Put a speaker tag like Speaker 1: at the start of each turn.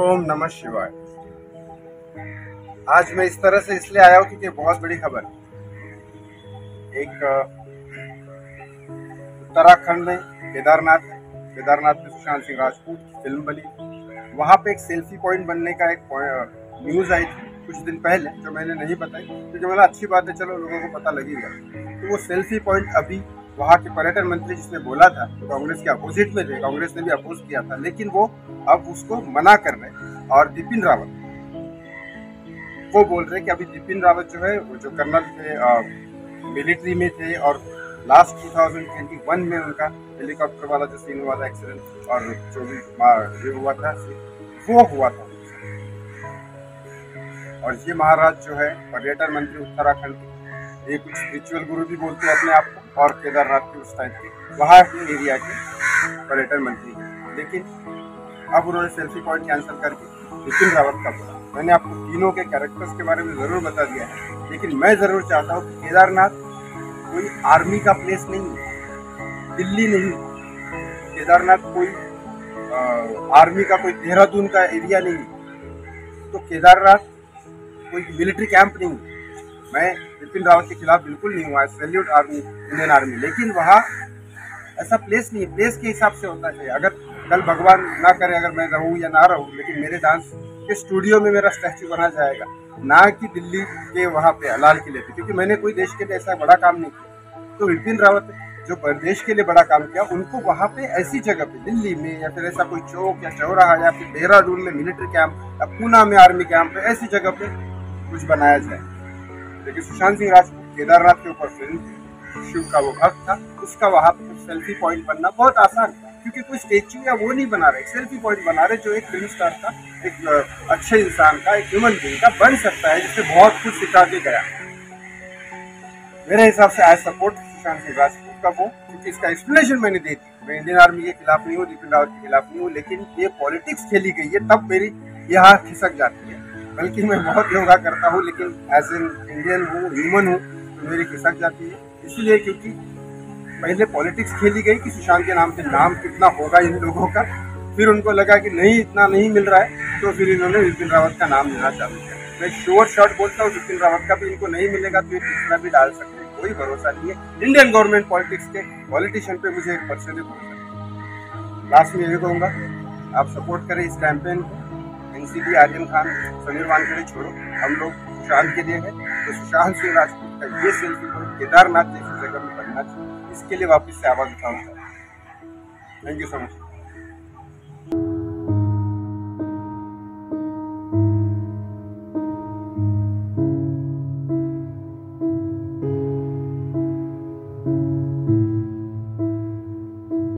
Speaker 1: ओम नमः शिवाय। आज मैं इस तरह से इसलिए आया हूँ क्योंकि बहुत बड़ी खबर एक उत्तराखंड में केदारनाथ में सुशांत सिंह राजपूत की फिल्म बनी। वहाँ पे एक सेल्फी पॉइंट बनने का एक न्यूज आई थी कुछ दिन पहले, जो मैंने नहीं बताई क्योंकि मतलब अच्छी बात है, चलो लोगों को पता लगी गया। तो वो सेल्फी पॉइंट अभी वहाँ के पर्यटन मंत्री जिसने बोला था, तो कांग्रेस के अपोजिट में थे, कांग्रेस ने भी अपोज किया था, लेकिन वो अब उसको मना कर रहे। और बिपिन रावत वो बोल रहे कि अभी बिपिन रावत जो है वो जो कर्नल थे, मिलिट्री में थे, और लास्ट 2021 में उनका हेलीकॉप्टर वाला जो सीन हुआ था, एक्सीडेंट, और जो भी ये हुआ था वो हुआ था। और ये महाराज जो है पर्यटन मंत्री उत्तराखंड के, ये कुछ स्पिरिचुअल गुरु भी बोलते हैं अपने आप को, और केदारनाथ के उस टाइप के वहाँ के एरिया के पर्यटन मंत्री हैं। लेकिन अब उन्होंने सेल्फी पॉइंट कैंसिल करके बिपिन रावत का बोला। मैंने आपको तीनों के कैरेक्टर्स के बारे में ज़रूर बता दिया है, लेकिन मैं ज़रूर चाहता हूँ कि केदारनाथ कोई आर्मी का प्लेस नहीं है, दिल्ली नहीं, केदारनाथ कोई आर्मी का, कोई देहरादून का एरिया नहीं है, तो केदारनाथ कोई मिलिट्री कैंप नहीं है। मैं बिपिन रावत के खिलाफ बिल्कुल नहीं हुआ, सैल्यूट आर्मी, इंडियन आर्मी, लेकिन वहाँ ऐसा प्लेस नहीं है। प्लेस के हिसाब से होता है। अगर कल भगवान ना करे अगर मैं रहूँ या ना रहूँ, लेकिन मेरे डांस के स्टूडियो में मेरा स्टैचू बना जाएगा, ना कि दिल्ली के वहाँ पे लाल किले पे, क्योंकि मैंने कोई देश के लिए ऐसा बड़ा काम नहीं किया। तो बिपिन रावत जो देश के लिए बड़ा काम किया, उनको वहाँ पे ऐसी जगह पे, दिल्ली में या फिर ऐसा कोई चौक या चौराहा, या फिर देहरादून में मिलिट्री कैंप, या पूना में आर्मी कैंप, ऐसी जगह पे कुछ बनाया जाए। लेकिन सुशांत सिंह राजपूत केदारनाथ के ऊपर फिल्म, शिव का वो भक्त था, उसका वहाँ पे सेल्फी पॉइंट बनना बहुत आसान था, क्योंकि कोई स्टेच्यू या वो नहीं बना रहे, सेल्फी पॉइंट बना रहे जो एक फिल्म स्टार का, एक अच्छे इंसान का, एक ह्यूमन बीइंग का बन सकता है, जिससे बहुत कुछ सिखा के गया। मेरे हिसाब से आई सपोर्ट सुशांत सिंह राजपूत का वो, क्योंकि इसका एक्सप्लेनेशन मैंने दे दी। मैं इंडियन आर्मी के खिलाफ नहीं हूँ, बिपिन रावत के खिलाफ नहीं हूँ, लेकिन ये पॉलिटिक्स खेली गई है तब मेरी यहाँ खिसक जाती है। बल्कि मैं बहुत योगा करता हूँ, लेकिन एज एन इंडियन हूँ, ह्यूमन हूँ, तो मेरी खिसक जाती है। इसलिए क्योंकि पहले पॉलिटिक्स खेली गई कि सुशांत के नाम पे नाम कितना होगा इन लोगों का, फिर उनको लगा कि नहीं, इतना नहीं मिल रहा है, तो फिर इन्होंने बिपिन रावत का नाम लेना चालू किया। मैं श्योर शॉट बोलता हूँ, बिपिन रावत का भी इनको नहीं मिलेगा तो ये तीसरा भी डाल सकते हैं, कोई भरोसा नहीं है। इंडियन गवर्नमेंट पॉलिटिक्स के पॉलिटिशियन पे मुझे 1% भरोसा। लास्ट में ये कहूँगा, आप सपोर्ट करें इस कैंपेन को। एनसीपी, आर्यन खान, समीर वानखेड़े छोड़ो, हम लोग सुशांत के लिए हैं। तो सुशांत सिंह राजपूत का ये सेल्फी पॉइंट केदारनाथ जैसी जगह में बनना चाहिए, इसके लिए वापस से आवाज उठाऊंगा। Thank you so much.